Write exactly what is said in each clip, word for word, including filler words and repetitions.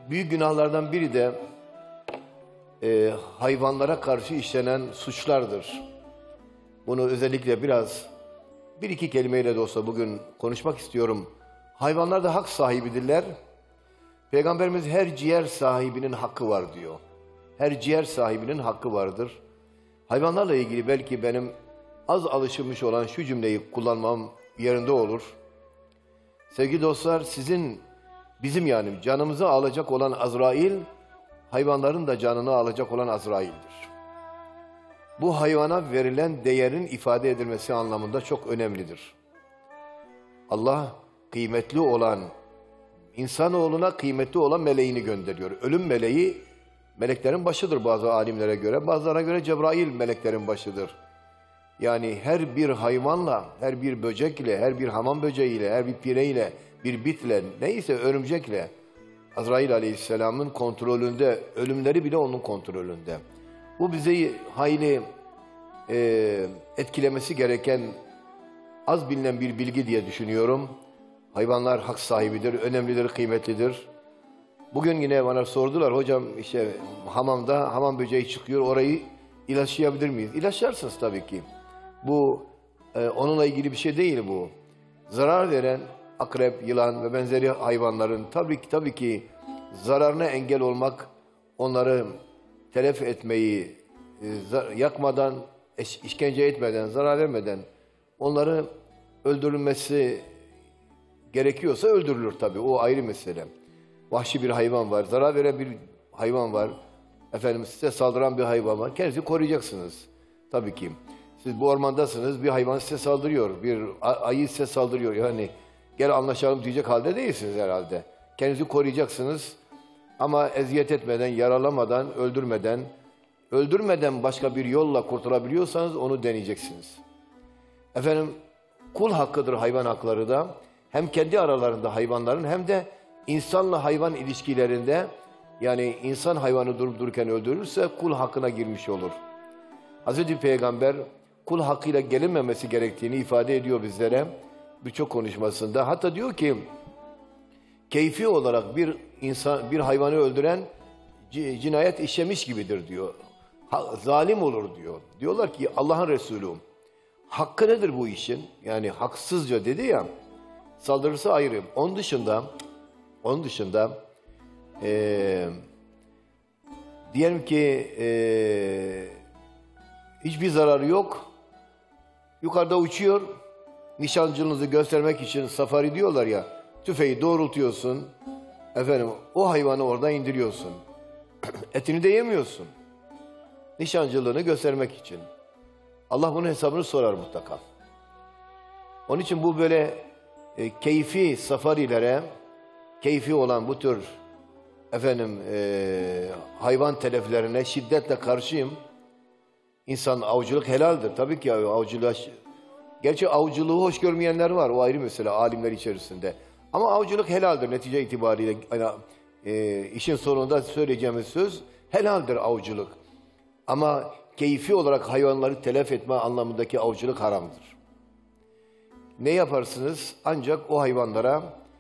Büyük günahlardan biri de e, hayvanlara karşı işlenen suçlardır. Bunu özellikle biraz bir iki kelimeyle de olsa bugün konuşmak istiyorum. Hayvanlar da hak sahibidirler. Peygamberimiz her ciğer sahibinin hakkı var diyor. Her ciğer sahibinin hakkı vardır. Hayvanlarla ilgili belki benim az alışılmış olan şu cümleyi kullanmam yerinde olur. Sevgili dostlar, sizin, bizim yani canımızı alacak olan Azrail, hayvanların da canını alacak olan Azrail'dir. Bu hayvana verilen değerin ifade edilmesi anlamında çok önemlidir. Allah kıymetli olan, insanoğluna kıymetli olan meleğini gönderiyor. Ölüm meleği meleklerin başıdır bazı alimlere göre. Bazılarına göre Cebrail meleklerin başıdır. Yani her bir hayvanla, her bir böcekle, her bir hamam böceğiyle, her bir pireyle, bir bitle, neyse örümcekle Azrail Aleyhisselam'ın kontrolünde, ölümleri bile onun kontrolünde. Bu bizi hayli e, etkilemesi gereken az bilinen bir bilgi diye düşünüyorum. Hayvanlar hak sahibidir, önemlidir, kıymetlidir. Bugün yine bana sordular, hocam işte hamamda hamam böceği çıkıyor, orayı ilaçlayabilir miyiz? İlaçlarsınız tabii ki. Bu e, onunla ilgili bir şey değil bu. Zarar veren akrep, yılan ve benzeri hayvanların tabii ki tabii ki zararına engel olmak, onları telef etmeyi e, yakmadan, eş, işkence etmeden, zarar vermeden onları öldürülmesi gerekiyorsa öldürülür tabii. O ayrı mesele. Vahşi bir hayvan var, zarar veren bir hayvan var. Efendim size saldıran bir hayvan var. Kendinizi koruyacaksınız. Tabii ki. Siz bu ormandasınız, bir hayvan size saldırıyor, bir ayı size saldırıyor. Yani gel anlaşalım diyecek halde değilsiniz herhalde. Kendinizi koruyacaksınız. Ama eziyet etmeden, yaralamadan, öldürmeden, öldürmeden başka bir yolla kurtulabiliyorsanız onu deneyeceksiniz. Efendim, kul hakkıdır hayvan hakları da. Hem kendi aralarında hayvanların hem de insanla hayvan ilişkilerinde, yani insan hayvanı durup dururken öldürürse kul hakkına girmiş olur. Hazreti Peygamber kul hakkıyla gelinmemesi gerektiğini ifade ediyor bizlere birçok konuşmasında. Hatta diyor ki keyfi olarak bir insan bir hayvanı öldüren cinayet işlemiş gibidir diyor. Ha, zalim olur diyor. Diyorlar ki Allah'ın Resulü hakkı nedir bu işin? Yani haksızca dedi ya, saldırırsa ayrı. Onun dışında onun dışında ee, diyelim ki ee, hiçbir zararı yok. Yukarıda uçuyor. Nişancılığınızı göstermek için safari diyorlar ya. Tüfeği doğrultuyorsun. Efendim o hayvanı oradan indiriyorsun. Etini de yemiyorsun. Nişancılığını göstermek için. Allah bunun hesabını sorar mutlaka. Onun için bu böyle e, keyfi safarilere, keyfi olan bu tür efendim e, hayvan teleflerine şiddetle karşıyım. İnsan avcılık helaldir. Tabii ki avcılığa... Gerçi avcılığı hoş görmeyenler var. O ayrı mesele alimler içerisinde. Ama avcılık helaldir netice itibariyle. Yani, e, işin sonunda söyleyeceğimiz söz helaldir avcılık. Ama keyfi olarak hayvanları telef etme anlamındaki avcılık haramdır. Ne yaparsınız? Ancak o hayvanlara,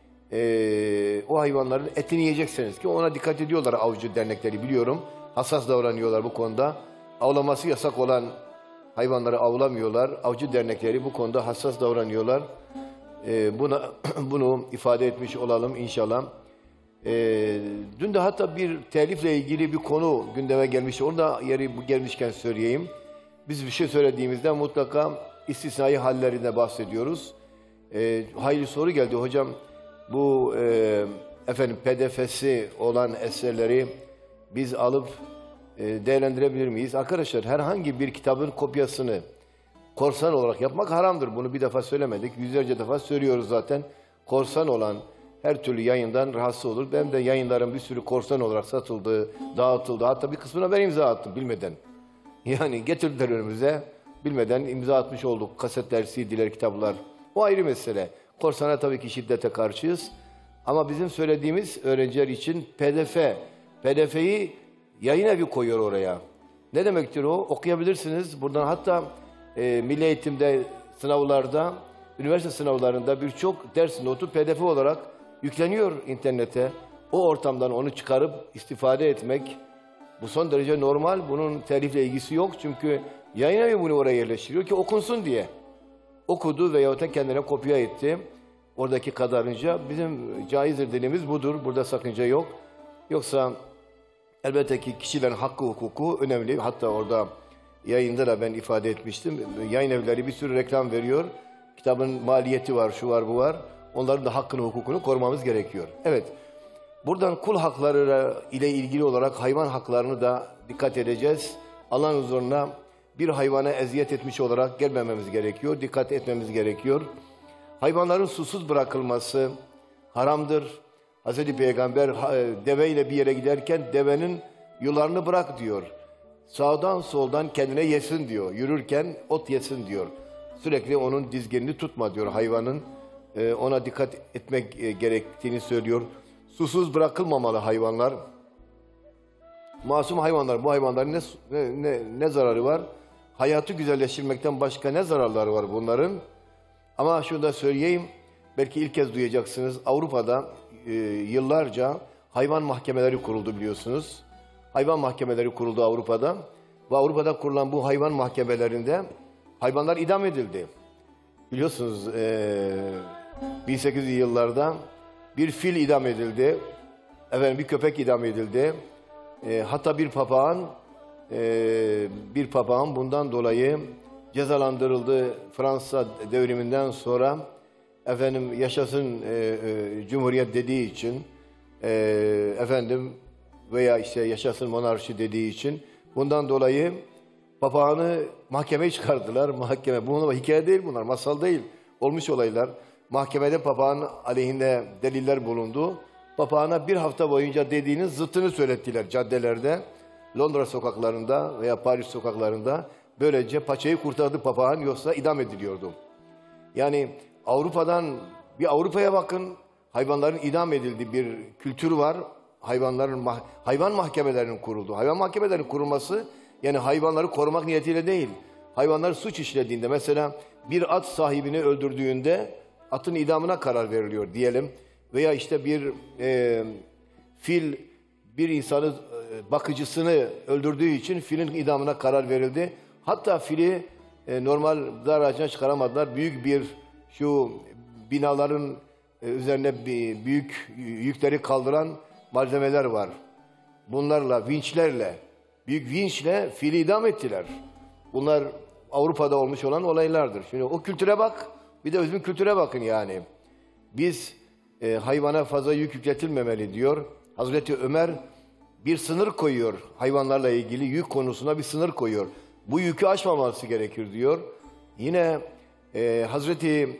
e, o hayvanların etini yiyeceksiniz ki ona dikkat ediyorlar avcı dernekleri biliyorum. Hassas davranıyorlar bu konuda. Avlaması yasak olan hayvanları avlamıyorlar. Avcı dernekleri bu konuda hassas davranıyorlar. Ee, buna, bunu ifade etmiş olalım inşallah. Ee, dün de hatta bir telifle ilgili bir konu gündeme gelmiş. Onu da yeri gelmişken söyleyeyim. Biz bir şey söylediğimizde mutlaka istisnai hallerine bahsediyoruz. Ee, hayli soru geldi hocam. Bu e, efendim P D F'si olan eserleri biz alıp değerlendirebilir miyiz? Arkadaşlar herhangi bir kitabın kopyasını korsan olarak yapmak haramdır. Bunu bir defa söylemedik. Yüzlerce defa söylüyoruz zaten. Korsan olan her türlü yayından rahatsız olur. Ben de yayınların bir sürü korsan olarak satıldığı, dağıtıldı. Hatta bir kısmına ben imza attım bilmeden. Yani getirdiler önümüze. Bilmeden imza atmış olduk. Kasetler, C D'ler, kitaplar. O ayrı mesele. Korsana tabii ki şiddete karşıyız. Ama bizim söylediğimiz öğrenciler için P D F. P D F'yi yayın evi koyuyor oraya. Ne demektir o? Okuyabilirsiniz. Buradan hatta e, milli eğitimde sınavlarda, üniversite sınavlarında birçok ders notu P D F olarak yükleniyor internete. o ortamdan onu çıkarıp istifade etmek bu son derece normal. Bunun telifle ilgisi yok çünkü yayın evi bunu oraya yerleştiriyor ki okunsun diye. Okudu veyahut da kendine kopya etti. Oradaki kadarınca bizim caizdir dediğimiz budur. Burada sakınca yok. Yoksa elbette ki kişilerin hakkı hukuku önemli. Hatta orada yayında da ben ifade etmiştim. Yayın evleri bir sürü reklam veriyor. Kitabın maliyeti var, şu var, bu var. Onların da hakkını, hukukunu korumamız gerekiyor. Evet. Buradan kul hakları ile ilgili olarak hayvan haklarını da dikkat edeceğiz. Allah'ın huzuruna bir hayvana eziyet etmiş olarak gelmememiz gerekiyor. Dikkat etmemiz gerekiyor. Hayvanların susuz bırakılması haramdır. Hazreti Peygamber deveyle bir yere giderken devenin yularını bırak diyor. Sağdan soldan kendine yesin diyor. Yürürken ot yesin diyor. Sürekli onun dizginini tutma diyor hayvanın. Ona dikkat etmek gerektiğini söylüyor. Susuz bırakılmamalı hayvanlar. Masum hayvanlar, bu hayvanların ne, ne, ne zararı var? Hayatı güzelleştirmekten başka ne zararları var bunların? Ama şunu da söyleyeyim, belki ilk kez duyacaksınız. Avrupa'da e, yıllarca hayvan mahkemeleri kuruldu biliyorsunuz. Hayvan mahkemeleri kuruldu Avrupa'da. Ve Avrupa'da kurulan bu hayvan mahkemelerinde hayvanlar idam edildi. Biliyorsunuz e, bin sekiz yüzlü yıllarda bir fil idam edildi. Efendim bir köpek idam edildi. E, hatta bir papağan e, bir papağan bundan dolayı cezalandırıldı. Fransa devriminden sonra efendim yaşasın e, e, Cumhuriyet dediği için e, efendim veya işte yaşasın monarşi dediği için bundan dolayı papağanı mahkemeye çıkardılar. Mahkeme, bunlar hikaye değil, bunlar masal değil. Olmuş olaylar. Mahkemede papağan aleyhinde deliller bulundu. Papağana bir hafta boyunca dediğinin zıttını söylettiler caddelerde. Londra sokaklarında veya Paris sokaklarında. Böylece paçayı kurtardı papağan, yoksa idam ediliyordu. Yani Avrupa'dan bir Avrupa'ya bakın, hayvanların idam edildiği bir kültür var. Hayvanların hayvan mahkemelerinin kurulduğu. Hayvan mahkemelerinin kurulması yani hayvanları korumak niyetiyle değil. Hayvanlar suç işlediğinde, mesela bir at sahibini öldürdüğünde atın idamına karar veriliyor diyelim. Veya işte bir e, fil bir insanı e, bakıcısını öldürdüğü için filin idamına karar verildi. Hatta fili e, normal dar ağacına çıkaramadılar. Büyük bir şu binaların e, üzerine bir, büyük yükleri kaldıran malzemeler var. Bunlarla, vinçlerle, büyük vinçle fili idam ettiler. Bunlar Avrupa'da olmuş olan olaylardır. Şimdi o kültüre bak, bir de bizim kültüre bakın yani. Biz e, hayvana fazla yük yükletilmemeli diyor. Hazreti Ömer bir sınır koyuyor. Hayvanlarla ilgili yük konusuna bir sınır koyuyor. Bu yükü aşmaması gerekir diyor. Yine e, Hazreti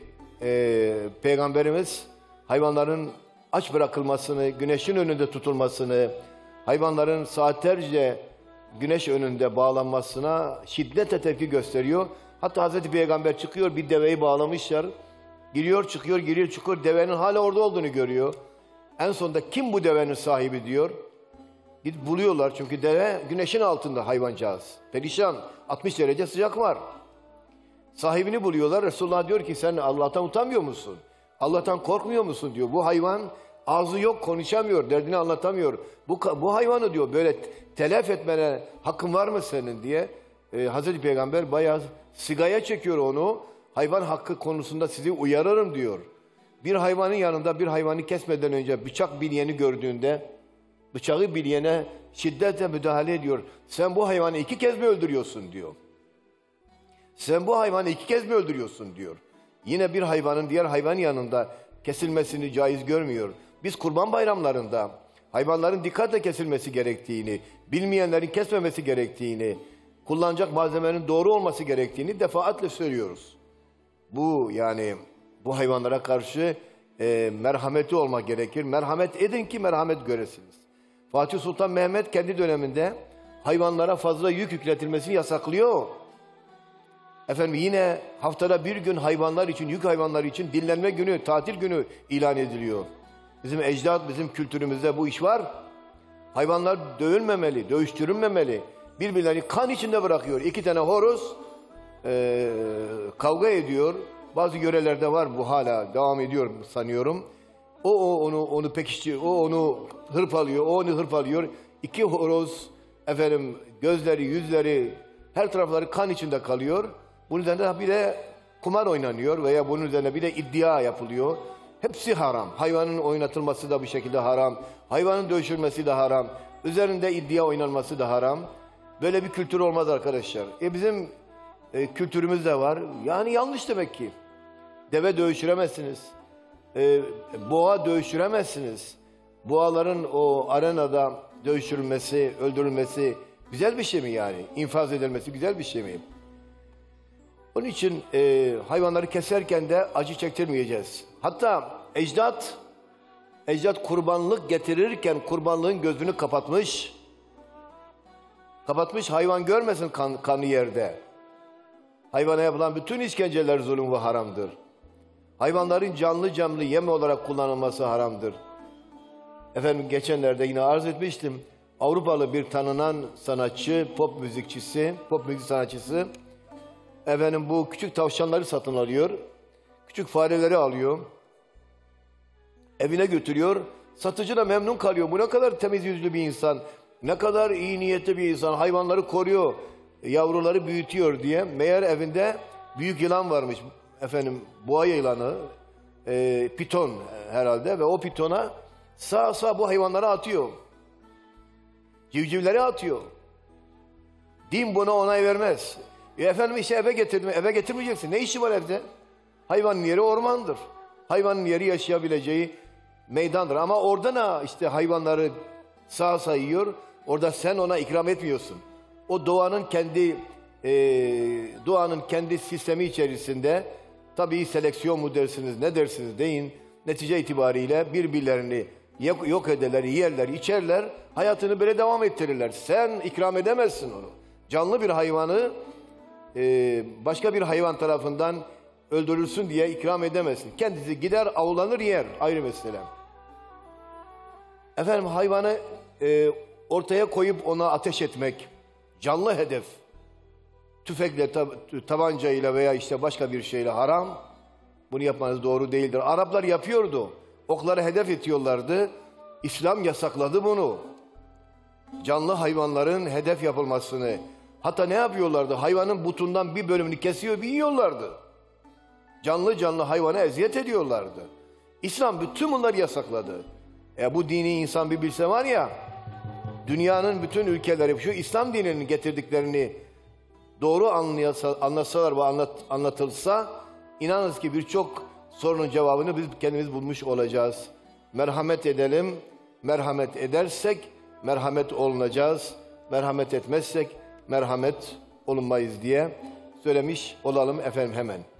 e, Peygamberimiz hayvanların aç bırakılmasını, güneşin önünde tutulmasını, hayvanların saatlerce güneş önünde bağlanmasına şiddetle tepki gösteriyor. Hatta Hazreti Peygamber çıkıyor, bir deveyi bağlamışlar. Giriyor, çıkıyor, giriyor, çıkıyor. Devenin hala orada olduğunu görüyor. En sonunda kim bu devenin sahibi diyor. Gidip buluyorlar çünkü deve güneşin altında hayvancağız. Perişan, altmış derece sıcak var. Sahibini buluyorlar. Resulullah diyor ki sen Allah'tan utanmıyor musun? Allah'tan korkmuyor musun diyor. Bu hayvan ağzı yok, konuşamıyor, derdini anlatamıyor. Bu, bu hayvanı diyor böyle telef etmene hakkın var mı senin diye. Ee, Hazreti Peygamber bayağı sigaya çekiyor onu. Hayvan hakkı konusunda sizi uyarırım diyor. Bir hayvanın yanında bir hayvanı kesmeden önce bıçak bilyeni gördüğünde bıçağı bilyene şiddetle müdahale ediyor. Sen bu hayvanı iki kez mi öldürüyorsun diyor. Sen bu hayvanı iki kez mi öldürüyorsun diyor. Yine bir hayvanın diğer hayvanın yanında kesilmesini caiz görmüyor. Biz kurban bayramlarında hayvanların dikkatle kesilmesi gerektiğini, bilmeyenlerin kesmemesi gerektiğini, kullanacak malzemenin doğru olması gerektiğini defaatle söylüyoruz. Bu yani bu hayvanlara karşı e, merhametli olmak gerekir. Merhamet edin ki merhamet göresiniz. Fatih Sultan Mehmet kendi döneminde hayvanlara fazla yük yükletilmesini yasaklıyor. Efendim yine haftada bir gün hayvanlar için, yük hayvanları için dinlenme günü, tatil günü ilan ediliyor. Bizim ecdat, bizim kültürümüzde bu iş var. Hayvanlar dövülmemeli, dövüştürülmemeli. Birbirlerini kan içinde bırakıyor. İki tane horoz e, kavga ediyor. Bazı yörelerde var bu, hala devam ediyor sanıyorum. O, o onu onu pekiştiriyor, o onu hırpalıyor, o onu hırpalıyor. İki horoz efendim gözleri, yüzleri, her tarafları kan içinde kalıyor. Bunun üzerine bir de kumar oynanıyor veya bunun üzerine bir de iddia yapılıyor. Hepsi haram. Hayvanın oynatılması da bir şekilde haram. Hayvanın dövüşülmesi de haram. Üzerinde iddia oynanması da haram. Böyle bir kültür olmaz arkadaşlar. E bizim e, kültürümüz de var. Yani yanlış demek ki. Deve dövüşüremezsiniz. E, boğa dövüşüremezsiniz. Boğaların o arenada dövüşürülmesi, öldürülmesi güzel bir şey mi yani? İnfaz edilmesi güzel bir şey mi? Onun için e, hayvanları keserken de acı çektirmeyeceğiz. Hatta ecdat, ecdat kurbanlık getirirken kurbanlığın gözünü kapatmış. Kapatmış, hayvan görmesin kan, kanı yerde. Hayvana yapılan bütün işkenceler zulüm ve haramdır. Hayvanların canlı canlı yem olarak kullanılması haramdır. Efendim geçenlerde yine arz etmiştim. Avrupalı bir tanınan sanatçı, pop müzikçisi, pop müzik sanatçısı efendim bu küçük tavşanları satın alıyor. Küçük fareleri alıyor. Evine götürüyor. Satıcı da memnun kalıyor. Bu ne kadar temiz yüzlü bir insan. Ne kadar iyi niyetli bir insan. Hayvanları koruyor. Yavruları büyütüyor diye. Meğer evinde büyük yılan varmış. Efendim boğa yılanı. E, piton herhalde. Ve o pitona sağ sağ bu hayvanları atıyor. Civcivleri atıyor. Din buna onay vermez. E efendim işte eve getirdim. Eve getirmeyeceksin. Ne işi var evde? Hayvanın yeri ormandır. Hayvanın yeri yaşayabileceği meydandır. Ama orada ne? İşte hayvanları sağ sağ yiyor. Orada sen ona ikram etmiyorsun. O doğanın kendi e, doğanın kendi sistemi içerisinde tabii seleksiyon mu dersiniz ne dersiniz deyin. Netice itibariyle birbirlerini yok, yok ederler, yerler, içerler. Hayatını böyle devam ettirirler. Sen ikram edemezsin onu. Canlı bir hayvanı e, başka bir hayvan tarafından öldürülsün diye ikram edemezsin. Kendisi gider avlanır yer. Ayrı mesele. Efendim hayvanı e, ortaya koyup ona ateş etmek. Canlı hedef. Tüfekle, tab tabancayla veya işte başka bir şeyle haram. Bunu yapmanız doğru değildir. Araplar yapıyordu. Okları hedef ediyorlardı. İslam yasakladı bunu. Canlı hayvanların hedef yapılmasını. Hatta ne yapıyorlardı? Hayvanın butundan bir bölümünü kesiyor, bir yiyorlardı. Canlı canlı hayvana eziyet ediyorlardı. İslam bütün bunları yasakladı. E bu dini insan bir bilse var ya, dünyanın bütün ülkeleri şu İslam dininin getirdiklerini doğru anlayasa, anlasalar ve anlat, anlatılsa, inanınız ki birçok sorunun cevabını biz kendimiz bulmuş olacağız. Merhamet edelim, merhamet edersek merhamet olunacağız. Merhamet etmezsek merhamet olunmayız diye söylemiş olalım efendim hemen.